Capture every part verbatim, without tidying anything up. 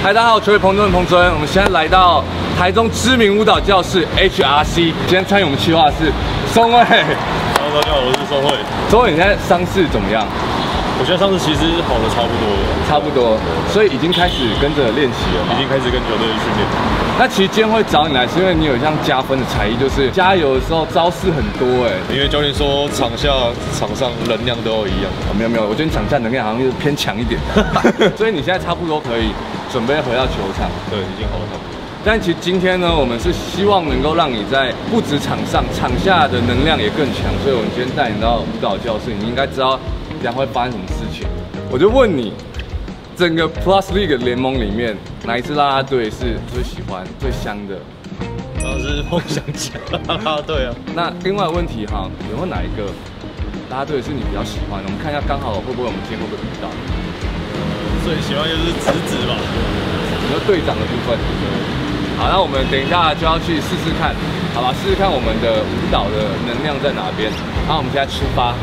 嗨，大家好，我是彭尊彭尊，我们现在来到台中知名舞蹈教室 H R C， 今天参与我们企划的是松蔚。 Hello， 大家好，我是松蔚。 松蔚，你现在伤势怎么样？ 我觉得上次其实好的差不多了， 差不多，所以已经开始跟着练习了， 已经开始跟球队训练。 那其实今天会找你来，是因为你有一项加分的才艺，就是加油的时候招式很多哎。 因为教练说场下、场上能量都要一样。 哦，没有没有，我觉得你场下能量好像是偏强一点，所以你现在差不多可以准备回到球场。 对，已经好了差不多。 但其实今天呢，我们是希望能够让你在不止场上，场下的能量也更强，所以我们今天带你到舞蹈教室，你应该知道等下会发生什么事情。我就问你，整个 Plus League 联盟里面，哪一支啦啦队是最喜欢、最香的？ 当然是梦想家啦啦队啊。 那另外问题哈，有没有哪一个啦啦队是你比较喜欢的？我们看一下，刚好会不会我们今天会不会遇到？ 最喜欢就是直直吧， 你说队长的部分。好，那我们等一下就要去试试看，好吧？试试看我们的舞蹈的能量在哪边。好，我们现在出发。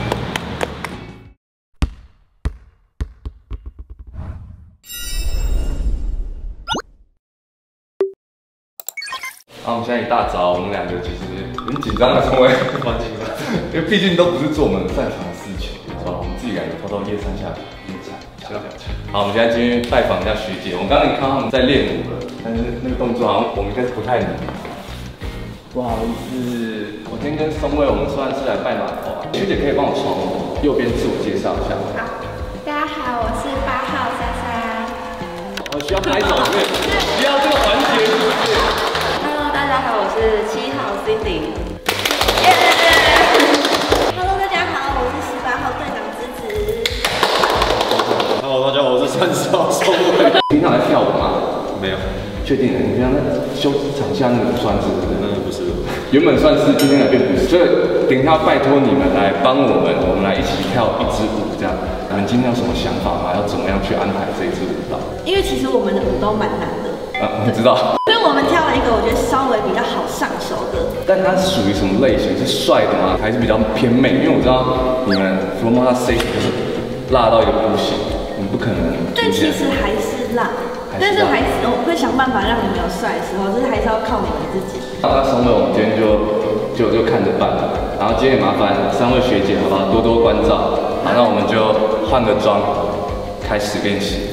好，我们现在一大早，我们两个其实很紧张的，松蔚， 蛮紧张， 因为毕竟都不是做我们擅长的事情，是吧？我们自己两个偷偷夜三下夜场。好，我们现在今天拜访一下学姐。我们刚刚已经看到他们在练舞了，但是那个动作好像我们应该是不太能。不好意思，我今天跟松蔚，我们算是来拜码头啊。学姐可以帮我从右边自我介绍一下吗？ 好，大家好，我是八号莎莎。 我需要拍手，因为需要这个环节，是不是 ？Hello， 大家好，我是七号 Cindy。Hello， 大家好，我是十八号队长芝芝。 Hello， 大家好，我是三十号松蔚。 平常来跳舞吗？ 没有。 确定？你平常在修场下那个不算是， 那个不是。 原本算是，今天来变不是。所以等一下拜托你们来帮我们，我们来一起跳一支舞，这样。你们今天有什么想法吗？要怎么样去安排这一支舞蹈？ 因为其实我们的舞都蛮难的。 啊，我知道。 所以我们跳了一个我觉得稍微比较好上手的。 但它是属于什么类型？是帅的吗？还是比较偏美？因为我知道你们 Formosa Six 就是辣到一个不行，你不可能。 但其实还是辣。但是还是我会想办法让你们有帅的时候，就是还是要靠你们自己。 好，那松蔚，我们今天就就就看着办了。然后今天也麻烦三位学姐，好不好？多多关照。好，那我们就换个妆，开始练习。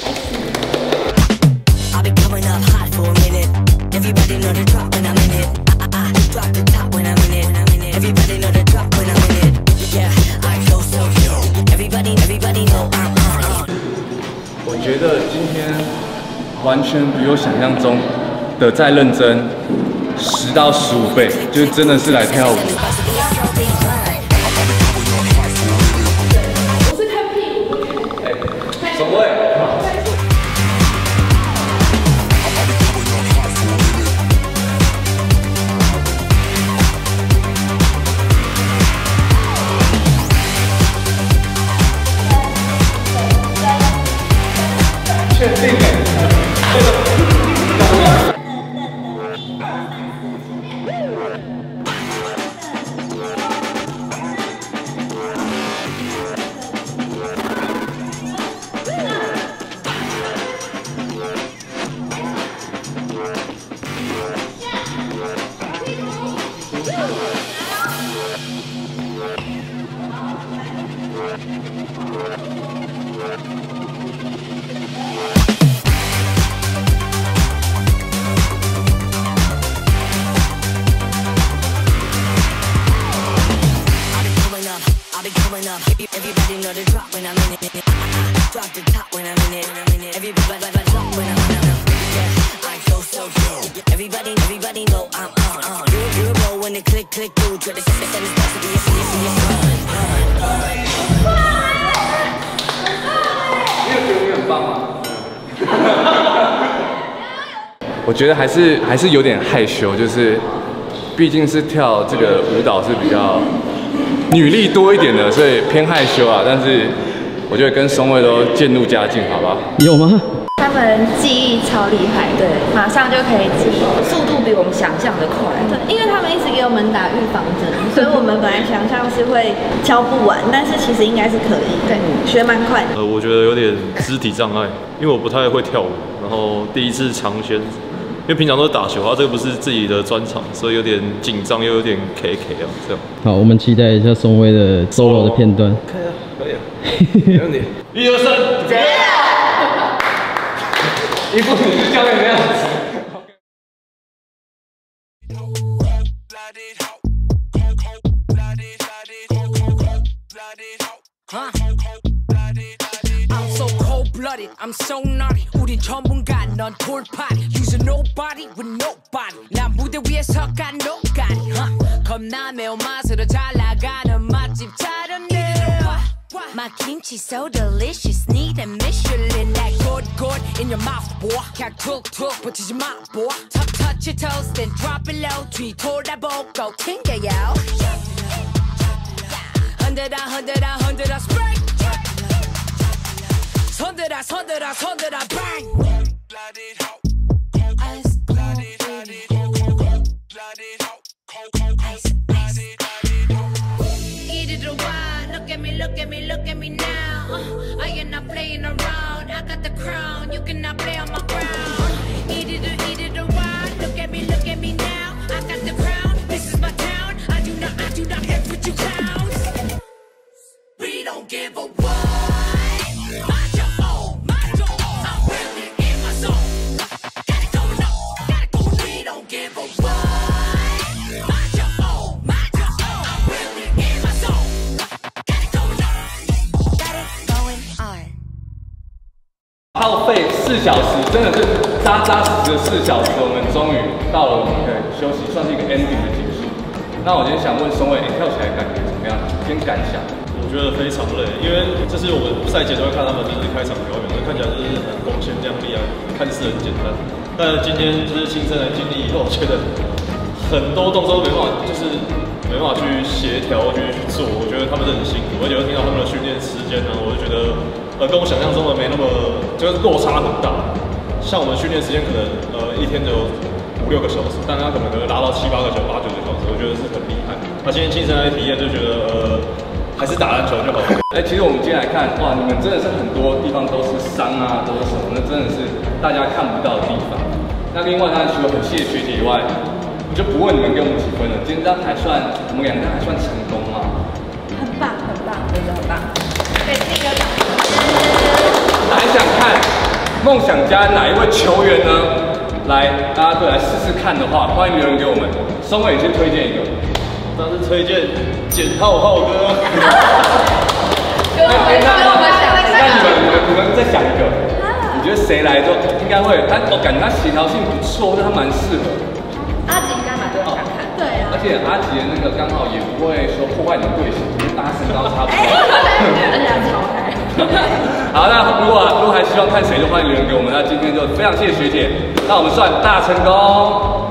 我觉得今天完全比我想象中的再认真十到十五倍，就真的是来跳舞。 我是看屁股。 哎，松蔚。确定哎。Everybody know the drop when I'm in it. Drop the top when I'm in it. Everybody drop when I'm in it. Yeah, I go so good. Everybody, everybody know I'm on. on. You, you roll when the click, click, do. Try to send it supposed to be a serious, serious run. 你有觉得你很棒吗？我觉得还是还是有点害羞，就是毕竟是跳这个舞蹈是比较女力多一点的，所以偏害羞啊。但是我觉得跟松蔚都渐入佳境，好不好？ 有吗？ 他们记忆超厉害，对，马上就可以记，速度比我们想象的快。 对，因为他们一直给我们打预防针，所以我们本来想象是会教不完，但是其实应该是可以，对，学蛮快的。 呃，我觉得有点肢体障碍，因为我不太会跳舞。 然后第一次尝鲜，因为平常都是打球啊，这个不是自己的专长，所以有点紧张又有点 K K 啊，这样。 好，我们期待一下松威的 solo 的片段。 可以啊，可以啊，没问题。一二三， 这样，一副你是教练的样子。 I'm so cold-blooded, I'm so naughty. 우린 전문가, 넌 돌팔이. You're nobody with nobody. 난 무대 위에서 간 노가리. huh? 겁나 매운맛으로 잘 나가는 맛집 차렸네. My kimchi so delicious, need a Michelin. That good, good in your mouth, boy. 그냥 툭툭 붙이지 마, boy. Touch, touch your toes, then drop it low. 뒤돌아보고 튕겨요. 흔들어, 흔들어, 흔들어, spring. 손들어 손들어 손들어 bang ice ice ice eat it a while look at me look at me look at me now uh, I am not playing around I got the crown you cannot play on my ground eat it a eat it a while look at me look at me now I got the crown this is my town I do not I do not have with you clowns we don't give a what 耗费四小时，真的是扎扎实实的四小时，我们终于到了我们可以休息，算是一个 ending 的结束。那我今天想问松伟，你跳起来感觉怎么样？先感想。 我觉得非常累，因为这是我们赛前都会看他们就是开场表演，看起来就是很光鲜亮丽啊，看似很简单。但今天就是亲身来经历以后，我觉得很多动作都没办法，就是没办法去协调，去去做。我觉得他们是很辛苦，而且会听到他们的训练时间呢，我就觉得。呃，跟我想象中的没那么，就是落差很大。像我们训练时间可能呃一天只有五六个小时，但他可能能拉到七八个小时、八九个小时，我觉得是很厉害。他今天亲身来体验，就觉得呃还是打篮球就好。 哎、欸，其实我们今天来看，哇，你们真的是很多地方都是伤啊，都是什么，那真的是大家看不到的地方。那另外，当然除了很谢谢学姐以外，我就不问你们给我们几分了。今天这样还算，我们两个还算成功吗？ 很棒，很棒，真的很棒。对，这个掌声。 还想看梦想家哪一位球员呢？来，大家对来试试看的话，欢迎留言给我们。松伟先推荐一个， 当然是推荐简浩浩哥。 跟我们跟我们想的那你们你们你们再想一个，你觉得谁来都应该会？他我感觉他协调性不错，但他蛮适合。 阿吉应该蛮多人想看， 对啊。 而且阿吉的那个刚好也不会说破坏你的队形，因为大家身高差不多。 而且还超开。 好，那如果如果还希望看谁，就欢迎留言给我们。那今天就非常谢谢学姐，那我们算大成功。